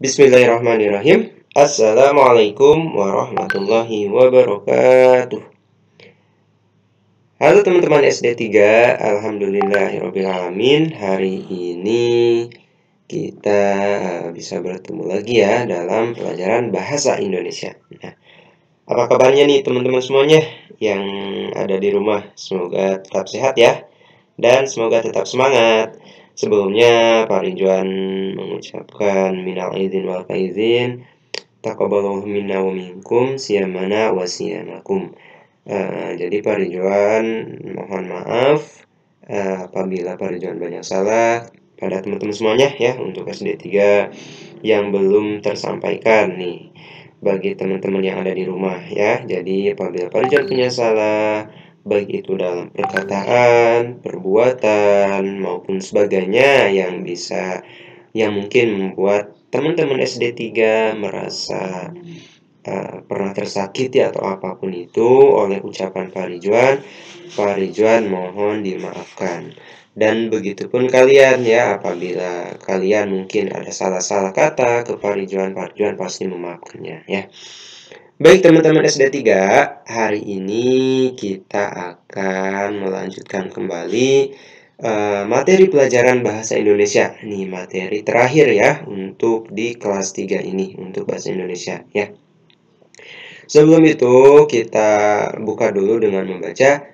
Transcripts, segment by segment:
Bismillahirrahmanirrahim. Assalamualaikum warahmatullahi wabarakatuh. Halo teman-teman SD 3, alhamdulillahirrabbilalamin. Hari ini kita bisa bertemu lagi ya dalam pelajaran bahasa Indonesia. Nah, apa kabarnya nih teman-teman semuanya yang ada di rumah? Semoga tetap sehat ya, dan semoga tetap semangat. Sebelumnya Pak Ridwan mengucapkan minal aidin wal faizin, taqabbalallahu minna wa minkum siyamana wa siyamakum. Jadi Pak Ridwan mohon maaf apabila Pak Ridwan banyak salah pada teman-teman semuanya ya, untuk SD 3 yang belum tersampaikan nih bagi teman-teman yang ada di rumah ya. Jadi apabila Pak Ridwan punya salah, baik itu dalam perkataan, perbuatan, maupun sebagainya yang mungkin membuat teman-teman SD 3 merasa pernah tersakiti atau apapun itu oleh ucapan Pak Ridwan mohon dimaafkan. Dan begitupun kalian ya, apabila kalian mungkin ada salah-salah kata ke Pak Ridwan pasti memaafkannya ya. Baik teman-teman SD 3, hari ini kita akan melanjutkan kembali materi pelajaran bahasa Indonesia. Nih materi terakhir ya untuk di kelas 3 ini untuk bahasa Indonesia ya. Sebelum itu kita buka dulu dengan membaca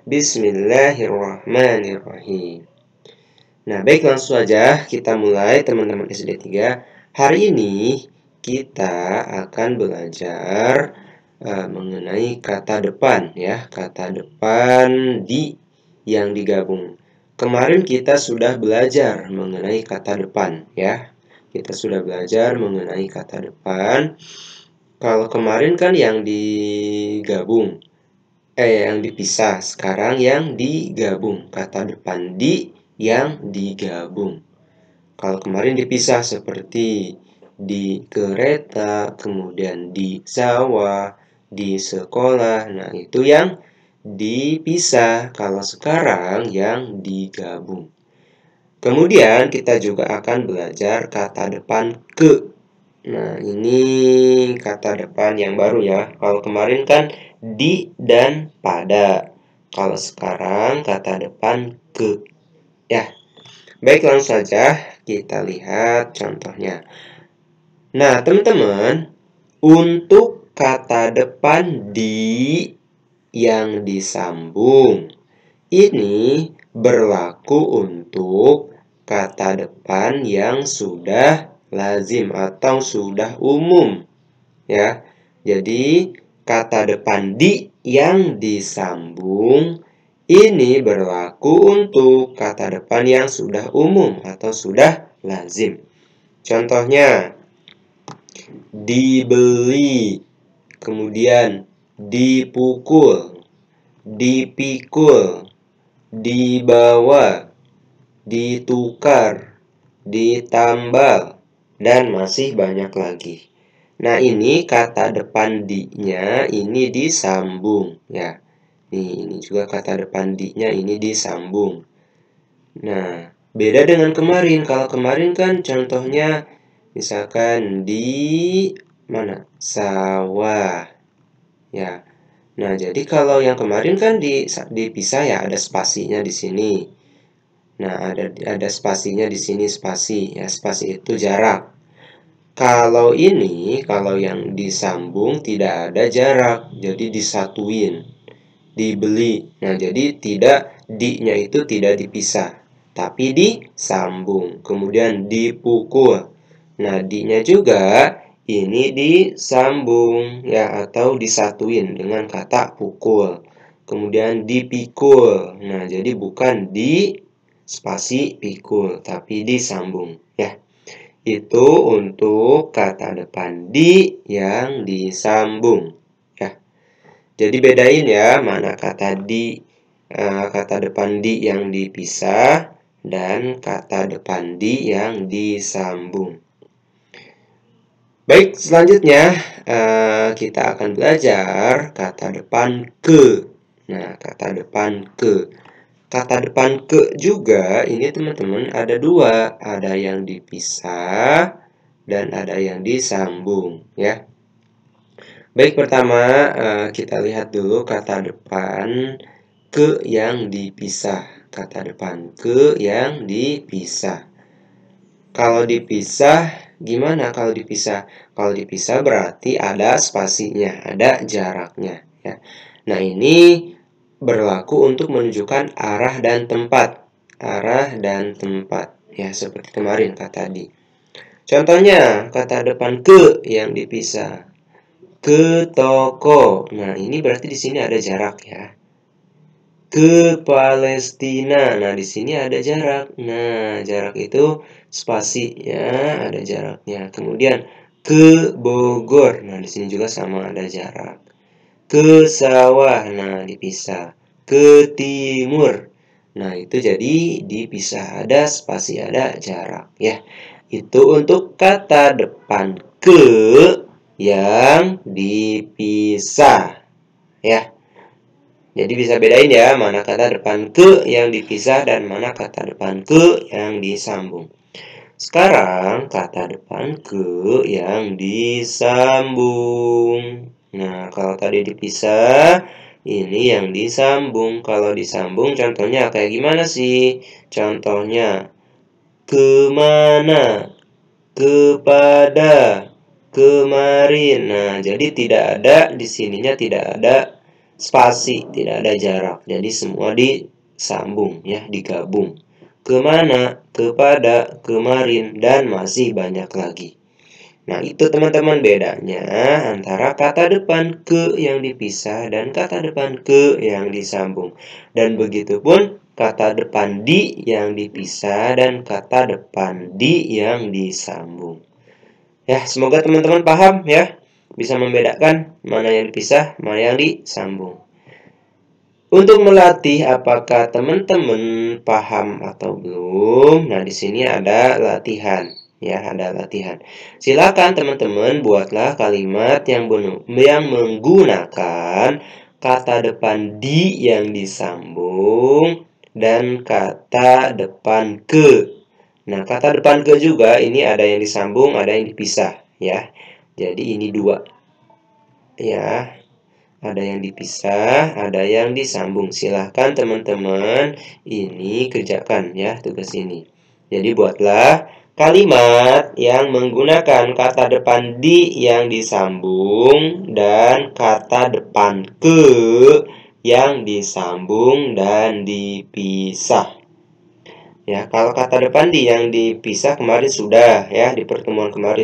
Bismillahirrahmanirrahim. Nah baik, langsung saja kita mulai teman-teman SD 3. Hari ini kita akan belajar mengenai kata depan ya, kata depan di yang digabung. Kemarin kita sudah belajar mengenai kata depan ya. Kita sudah belajar mengenai kata depan. Kalau kemarin kan yang digabung, yang dipisah. Sekarang yang digabung, kata depan di yang digabung. Kalau kemarin dipisah seperti di kereta, kemudian di sawah, di sekolah. Nah, itu yang dipisah. Kalau sekarang yang digabung. Kemudian kita juga akan belajar kata depan ke. Nah, ini kata depan yang baru ya. Kalau kemarin kan di dan pada. Kalau sekarang kata depan ke. Ya. Baik, langsung saja kita lihat contohnya. Nah, teman-teman, untuk kata depan di yang disambung, ini berlaku untuk kata depan yang sudah lazim atau sudah umum ya. Jadi kata depan di yang disambung ini berlaku untuk kata depan yang sudah umum atau sudah lazim. Contohnya dibeli, kemudian dipukul, dipikul, dibawa, ditukar, ditambal, dan masih banyak lagi. Nah, ini kata depan di-nya ini disambung ya. Ini juga kata depan di-nya ini disambung. Nah, beda dengan kemarin. Kalau kemarin kan contohnya misalkan di mana? Sawah. Ya. Nah, jadi kalau yang kemarin kan dipisah ya, ada spasinya di sini. Nah, ada spasinya di sini, spasi ya, spasi itu jarak. Kalau ini, kalau yang disambung tidak ada jarak, jadi disatuin, dibeli. Nah, jadi di-nya itu tidak dipisah, tapi disambung. Kemudian dipukul. Nah, di-nya juga ini disambung ya, atau disatuin dengan kata pukul. Kemudian dipikul. Nah, jadi bukan di spasi pikul, tapi disambung ya. Itu untuk kata depan di yang disambung ya. Jadi bedain ya mana kata depan di yang dipisah dan kata depan di yang disambung. Baik, selanjutnya kita akan belajar kata depan ke. Nah, kata depan ke. Kata depan ke juga ini teman-teman ada dua, ada yang dipisah dan ada yang disambung, ya. Baik, pertama kita lihat dulu kata depan ke yang dipisah. Kata depan ke yang dipisah. Kalau dipisah, gimana kalau dipisah? Kalau dipisah berarti ada spasinya, ada jaraknya, ya. Nah, ini berlaku untuk menunjukkan arah dan tempat. Arah dan tempat, ya, seperti kemarin kata tadi. Contohnya, kata depan ke yang dipisah. Ke toko. Nah, ini berarti di sini ada jarak, ya. Ke Palestina. Nah, di sini ada jarak. Nah, jarak itu spasi, ya, ada jaraknya. Kemudian ke Bogor. Nah, di sini juga sama ada jarak. Ke sawah. Nah, dipisah. Ke timur. Nah, itu jadi dipisah, ada spasi, ada jarak, ya. Itu untuk kata depan ke yang dipisah, ya. Jadi bisa bedain ya, mana kata depan ke yang dipisah dan mana kata depan ke yang disambung. Sekarang kata depan ke yang disambung. Nah, kalau tadi dipisah, ini yang disambung. Kalau disambung contohnya kayak gimana sih? Contohnya kemana, kepada, kemarin. Nah, jadi tidak ada di sininya, tidak ada spasi, tidak ada jarak. Jadi semua disambung, ya, digabung. Kemana, kepada, kemarin, dan masih banyak lagi. Nah, itu teman-teman bedanya antara kata depan ke yang dipisah dan kata depan ke yang disambung. Dan begitu pun kata depan di yang dipisah dan kata depan di yang disambung. Ya, semoga teman-teman paham, ya. Bisa membedakan mana yang dipisah, mana yang disambung. Untuk melatih apakah teman-teman paham atau belum, nah di sini ada latihan, ya, ada latihan. Silakan teman-teman buatlah kalimat yang menggunakan kata depan di yang disambung dan kata depan ke. Nah, kata depan ke juga ini ada yang disambung, ada yang dipisah, ya. Jadi ini dua, ya. Ada yang dipisah, ada yang disambung. Silahkan teman-teman ini kerjakan, ya, tugas ini. Jadi buatlah kalimat yang menggunakan kata depan di yang disambung dan kata depan ke yang disambung dan dipisah. Ya, kalau kata depan di yang dipisah kemarin sudah, ya, di pertemuan kemarin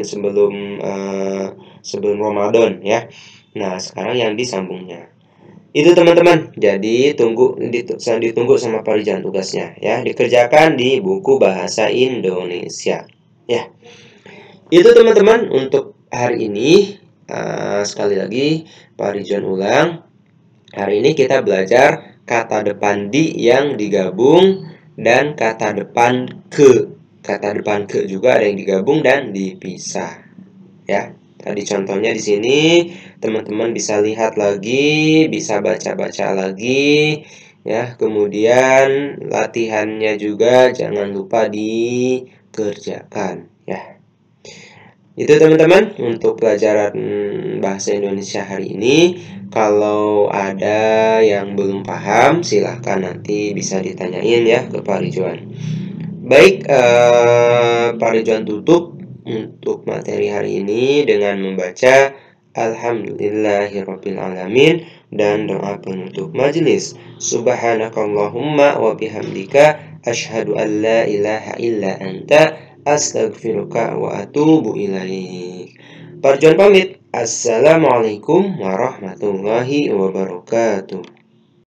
sebelum Ramadan, ya. Nah, sekarang yang disambungnya. Itu teman-teman. Jadi ditunggu sama Pak Rijan tugasnya, ya. Dikerjakan di buku bahasa Indonesia. Ya. Itu teman-teman untuk hari ini. Sekali lagi Pak Rijan ulang. Hari ini kita belajar kata depan di yang digabung dan kata depan ke. Kata depan ke juga ada yang digabung dan dipisah. Ya. Tadi contohnya di sini teman-teman bisa lihat lagi, bisa baca-baca lagi, ya. Kemudian latihannya juga jangan lupa dikerjakan, ya. Itu teman-teman untuk pelajaran bahasa Indonesia hari ini. Kalau ada yang belum paham, silahkan nanti bisa ditanyain, ya, ke Pak Ridwan. Baik, Pak Ridwan tutup untuk materi hari ini dengan membaca Alhamdulillahirrabbilalamin dan doa penutup majelis. Subhanakallahumma wa bihamdika asyhadu an la ilaha illa anta astaghfiruka wa atubu ilaik. Pak Ridwan pamit. Assalamualaikum warahmatullahi wabarakatuh.